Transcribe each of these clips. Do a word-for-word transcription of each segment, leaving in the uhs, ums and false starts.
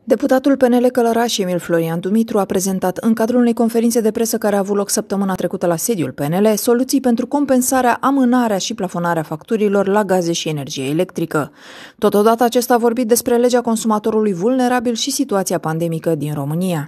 Deputatul P N L Călăraș Emil Florian Dumitru a prezentat în cadrul unei conferințe de presă care a avut loc săptămâna trecută la sediul P N L soluții pentru compensarea, amânarea și plafonarea facturilor la gaze și energie electrică. Totodată acesta a vorbit despre legea consumatorului vulnerabil și situația pandemică din România.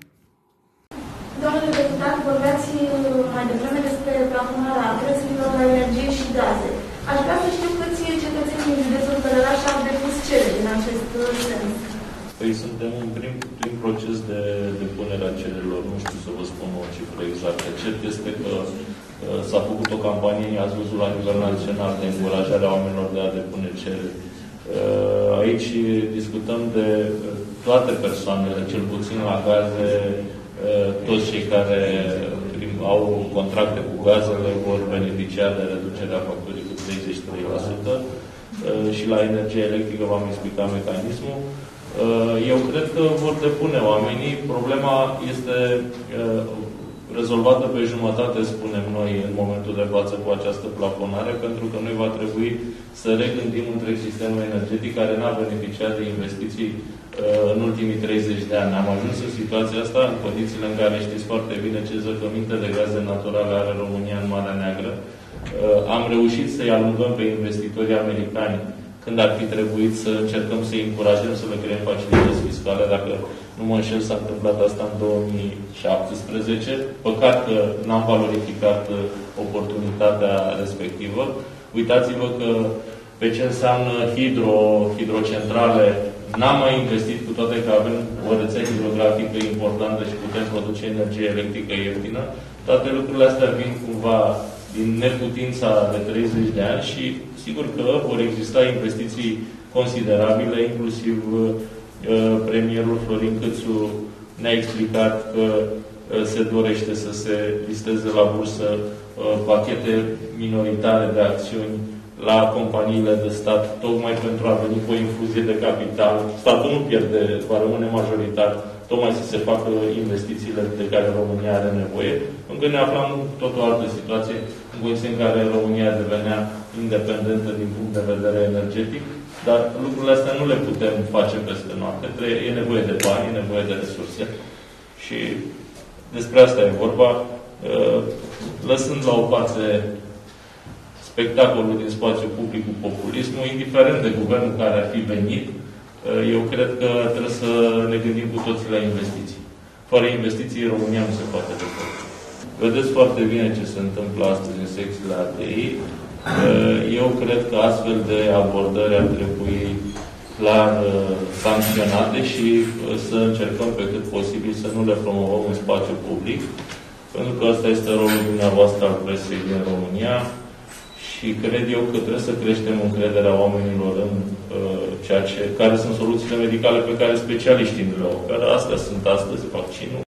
Domnule deputat, vorbeați mai devreme despre plafonarea prețurilor la energie și gaze. Aș vrea să știu câți cetățeni din județul Călăraș au depus cereri în acest sens. Păi suntem în prim, prim proces de depunere a cererilor, nu știu să vă spun o cifră exactă. Cert este că uh, s-a făcut o campanie, ați văzut la nivel național, de încurajare a oamenilor de a depune cereri. Uh, aici discutăm de toate persoanele, cel puțin la gaze, uh, toți cei care prim, au contracte cu gazele vor beneficia de reducerea facturii cu treizeci și trei la sută uh, și la energie electrică v-am explicat mecanismul. Eu cred că vor depune oamenii. Problema este rezolvată pe jumătate, spunem noi, în momentul de față cu această plafonare, pentru că noi va trebui să regândim întreg sistemul energetic care n-a beneficiat de investiții în ultimii treizeci de ani. Am ajuns în situația asta în condițiile în care știți foarte bine ce zăcăminte de gaze naturale are România în Marea Neagră. Am reușit să-i alungăm pe investitorii americani când ar fi trebuit să încercăm să-i încurajăm să le creăm facilități fiscale. Dacă nu mă înșel, s-a întâmplat asta în două mii șaptesprezece. Păcat că n-am valorificat oportunitatea respectivă. Uitați-vă că pe ce înseamnă hidro, hidrocentrale, n-am mai investit, cu toate că avem o rețea hidrografică importantă și putem produce energie electrică ieftină. Toate lucrurile astea vin cumva din neputința de treizeci de ani și sigur că vor exista investiții considerabile, inclusiv uh, premierul Florin Câțu ne-a explicat că uh, se dorește să se listeze la bursă uh, pachete minoritare de acțiuni la companiile de stat, tocmai pentru a veni cu o infuzie de capital. Statul nu pierde, va rămâne majoritar, tocmai să se facă investițiile de care România are nevoie. Încă ne aflam în tot o altă situație, în condiții în care România devenea independentă din punct de vedere energetic, dar lucrurile astea nu le putem face peste noapte. E nevoie de bani, e nevoie de resurse și despre asta e vorba. Lăsând la o parte spectacolul din spațiu public cu populismul, indiferent de guvernul care ar fi venit, eu cred că trebuie să ne gândim cu toții la investiții. Fără investiții, România nu se poate dezvolta. Vedeți foarte bine ce se întâmplă astăzi în secțiile A T I. Eu cred că astfel de abordări ar trebui clar sancționate și să încercăm pe cât posibil să nu le promovăm în spațiu public, pentru că ăsta este rolul dumneavoastră al presei din România. Și cred eu că trebuie să creștem încrederea oamenilor în uh, ceea ce, care sunt soluțiile medicale pe care specialiștii nu le oferă. Astea sunt astăzi, vaccinul.